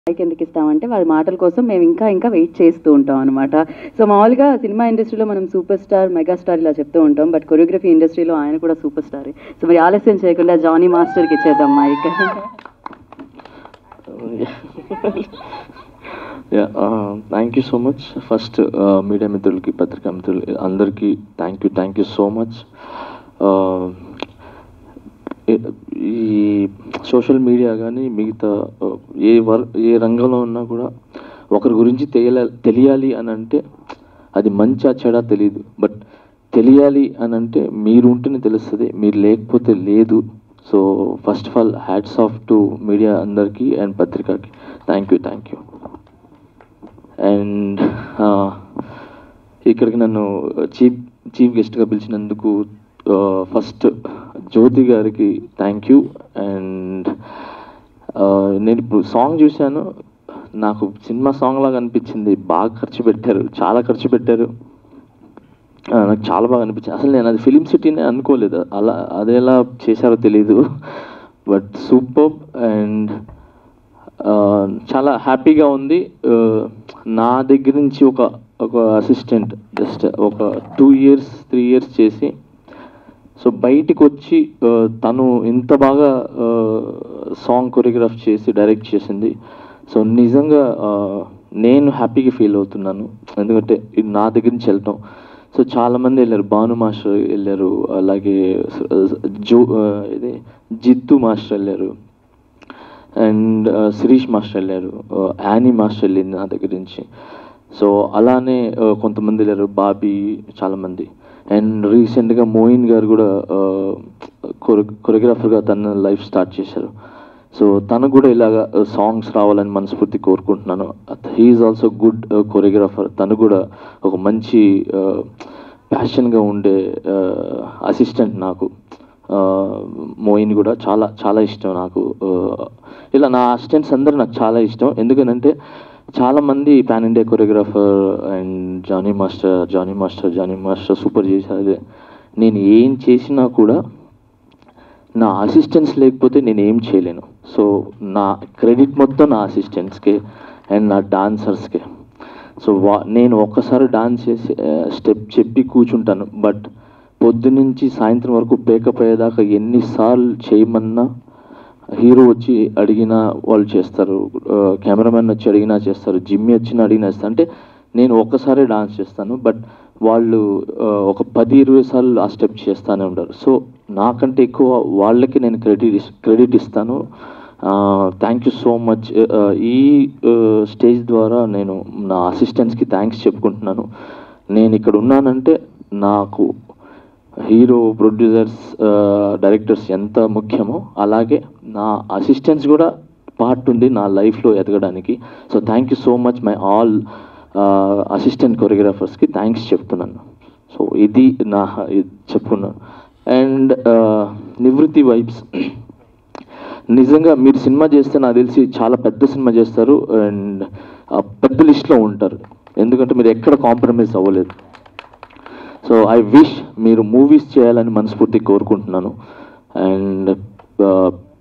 Mic ఎందుకు ఇస్తామంటే వాళ్ళ మాటల కోసం మేము ఇంకా వెయిట్ చేస్తూ ఉంటాం అనమాట. సో మామూలుగా సినిమా ఇండస్ట్రీలో మనం సూపర్ స్టార్, మెగాస్టార్ ఇలా చెప్తూ ఉంటాం, బట్ కొరియోగ్రఫీ ఇండస్ట్రీలో ఆయన కూడా సూపర్ స్టారే. సో మరి ఆలస్యం చేయకుండా జానీ మాస్టర్కి ఇచ్చేద్దాం mike. Thank you so much. First media మిత్రులకి, పత్రికా మిత్రులు అందరికీ థ్యాంక్ యూ సో మచ్. ఈ సోషల్ మీడియా కానీ మిగతా ఏ రంగంలో ఉన్నా కూడా ఒకరి గురించి తెలియాలి అని అంటే అది మంచా చెడా తెలియదు, బట్ తెలియాలి అని అంటే మీరు ఉంటేనే తెలుస్తుంది, మీరు లేకపోతే లేదు. So first of all hats off to media అందరికీ అండ్ పత్రికకి థ్యాంక్ యూ. అండ్ ఇక్కడికి నన్ను చీఫ్ గెస్ట్గా పిలిచినందుకు ఫస్ట్ జ్యోతి గారికి థ్యాంక్ యూ. అండ్ నేను ఇప్పుడు సాంగ్ చూశాను, నాకు సినిమా సాంగ్ లాగా అనిపించింది. బాగా ఖర్చు పెట్టారు, చాలా ఖర్చు పెట్టారు, నాకు చాలా బాగా అనిపించింది. అసలు నేను అది ఫిలిం సిటీనే అనుకోలేదు, అది ఎలా చేశారో తెలీదు, బట్ సూపర్. అండ్ చాలా హ్యాపీగా ఉంది. నా దగ్గర నుంచి ఒక అసిస్టెంట్ జస్ట్ ఒక 2 years 3 years చేసి సో బయటికి వచ్చి తను ఇంత బాగా సాంగ్ కొరియోగ్రాఫ్ చేసి డైరెక్ట్ చేసింది. సో నిజంగా నేను హ్యాపీగా ఫీల్ అవుతున్నాను, ఎందుకంటే ఇది నా దగ్గర నుంచి వెళ్ళటం. సో చాలామంది వెళ్ళారు, భాను మాస్టర్ వెళ్ళారు, అలాగే జిత్తు మాస్టర్ వెళ్ళారు, అండ్ శిరీష్ మాస్టర్ వెళ్ళారు, యానీ మాస్టర్ వెళ్ళింది నా దగ్గర నుంచి. సో అలానే కొంతమంది వెళ్ళారు, బాబీ, చాలామంది. అండ్ రీసెంట్గా మోయిన్ గారు కూడా కొరియోగ్రాఫర్గా తన లైఫ్ స్టార్ట్ చేశారు. సో తనకు కూడా ఇలాగా సాంగ్స్ రావాలని మనస్ఫూర్తి కోరుకుంటున్నాను. He's also good choreographer. తను కూడా ఒక మంచి ప్యాషన్గా ఉండే అసిస్టెంట్ నాకు. మోయిన్ కూడా చాలా చాలా ఇష్టం నాకు. ఇలా నా అసిస్టెంట్స్ అందరూ నాకు చాలా ఇష్టం, ఎందుకనంటే చాలామంది pan India choreographer and Jani master super చేశారు. నేను ఏం చేసినా కూడా నా అసిస్టెంట్స్ లేకపోతే నేను ఏం చేయలేను. సో నా క్రెడిట్ మొత్తం నా అసిస్టెంట్స్కే అండ్ నా డాన్సర్స్కే. సో నేను ఒక్కసారి డాన్స్ చేసి స్టెప్ చెప్పి కూర్చుంటాను, బట్ పొద్దునుంచి సాయంత్రం వరకు పేకప్ అయ్యేదాకా ఎన్నిసార్లు చేయమన్నా, హీరో వచ్చి అడిగినా వాళ్ళు చేస్తారు, కెమెరామెన్ వచ్చి అడిగినా చేస్తారు, జిమ్మి వచ్చినా అడిగినా చేస్తారు. అంటే నేను ఒక్కసారి డాన్స్ చేస్తాను, బట్ వాళ్ళు ఒక 10-20 సార్లు ఆ స్టెప్ చేస్తూనే ఉంటారు. సో నాకంటే ఎక్కువ వాళ్ళకి నేను క్రెడిట్ ఇస్తాను. Thank you so much. ఈ స్టేజ్ ద్వారా నేను నా అసిస్టెంట్స్కి థ్యాంక్స్ చెప్పుకుంటున్నాను. నేను ఇక్కడ ఉన్నానంటే నాకు హీరో, ప్రొడ్యూసర్స్, డైరెక్టర్స్ ఎంత ముఖ్యమో అలాగే నా అసిస్టెంట్స్ కూడా పార్ట్ ఉంది నా లైఫ్లో ఎదగడానికి. So thank you so much my all assistant కొరియోగ్రాఫర్స్కి థ్యాంక్స్ చెప్తున్నాను. సో ఇది నా చెప్పుకున్నాను. అండ్ నివృత్తి వైబ్స్, నిజంగా మీరు సినిమా చేస్తే నాకు తెలిసి చాలా పెద్ద సినిమా చేస్తారు అండ్ పెద్ద లిస్ట్లో ఉంటారు, ఎందుకంటే మీరు ఎక్కడ కాంప్రమైజ్ అవ్వలేదు. సో ఐ విష్ మీరు మూవీస్ చేయాలని మనస్ఫూర్తి కోరుకుంటున్నాను. అండ్